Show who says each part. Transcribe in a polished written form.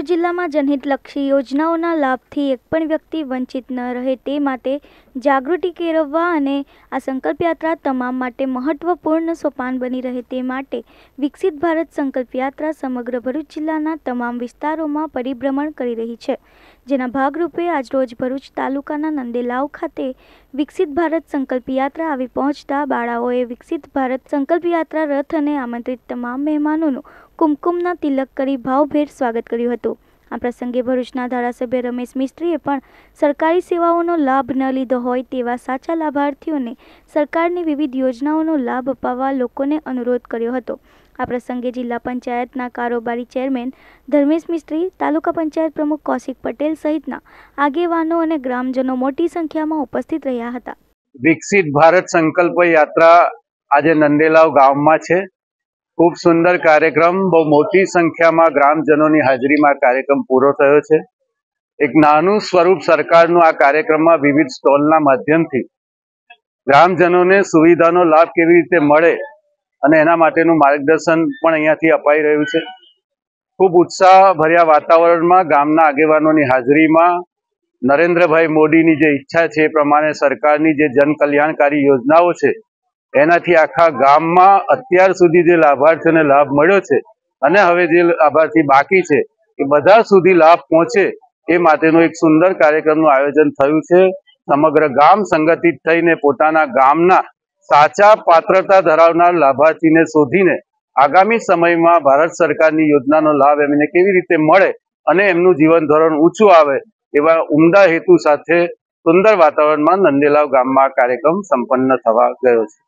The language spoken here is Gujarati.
Speaker 1: જિલ્લામાં જનહિતલક્ષી યોજનાઓના લાભથી એક પણ વ્યક્તિ વંચિત ન રહે તે માટે જાગૃતિ કેળવવા અને આ સંકલ્પ યાત્રા તમામ માટે મહત્વપૂર્ણ સોપાન બની રહે તે માટે વિકસિત ભારત સંકલ્પ યાત્રા સમગ્ર ભરૂચ જિલ્લાના તમામ વિસ્તારોમાં પરિભ્રમણ કરી રહી છે, જેના ભાગરૂપે આજરોજ ભરૂચ તાલુકાના નંદેલાવ ખાતે વિકસિત ભારત સંકલ્પ યાત્રા આવી પહોંચતા બાળાઓએ વિકસિત ભારત સંકલ્પ યાત્રા રથ અને આમંત્રિત તમામ મહેમાનોનું કુમકુમના તિલક કરી ભાવભેર સ્વાગત કર્યું હતું। આ પ્રસંગે ભરૂચના ધારાસભ્ય રમેશ મિસ્ત્રીએ પણ સરકારી સેવાઓનો લાભ ન લીધો હોય તેવા સાચા લાભાર્થીઓને સરકારની વિવિધ યોજનાઓનો લાભ અપાવવા લોકોને અનુરોધ કર્યો હતો। આ પ્રસંગે જિલ્લા પંચાયતના કારોબારી ચેરમેન ધર્મેશ મિસ્ત્રી, તાલુકા પંચાયત પ્રમુખ કૌશિક પટેલ સહિતના આગેવાનો અને ગ્રામજનો મોટી સંખ્યામાં ઉપસ્થિત રહ્યા હતા।
Speaker 2: વિકસિત ભારત સંકલ્પ યાત્રા આજે નંદેલાવ ગામમાં છે। खूब सुंदर कार्यक्रम, बहु मोटी संख्या में ग्रामजनों की हाजरी में कार्यक्रम पूरो थयो छे। एक नानु स्वरूप सरकारनु आ कार्यक्रम में विविध स्टॉलना माध्यमथी ग्रामजनों ने सुविधानो लाभ केवी रीते मळे अने एना माटेनुं मार्गदर्शन पण अहींयाथी अपाई रह्युं छे। खूब उत्साह भर्या वातावरण में गामना आगेवानोनी हाजरी में नरेन्द्रभाई मोदीनी जे इच्छा छे ए प्रमाणे सरकारनी जे जनकल्याणकारी योजनाओ छे एनाथी आखा गाममां अत्यार सुधी जे लाभार्थीओने लाभ मळ्यो छे अने हवे जे लाभार्थी बाकी छे ए बधा सुधी लाभ पहोंचे ए माटेनो एक सुंदर कार्यक्रमनुं आयोजन थयुं छे। समग्र गाम संगठित थईने पोताना गामना साचा पात्रता धरावनार लाभार्थीने शोधीने आगामी समयमां भारत सरकारनी योजनानो लाभ एमने केवी रीते मळे अने एमनुं जीवन धोरण ऊंचुं आवे एवा उमदा हेतु साथे सुंदर वातावरणमां नंदेलाव गाममां कार्यक्रम संपन्न थवा गयो छे।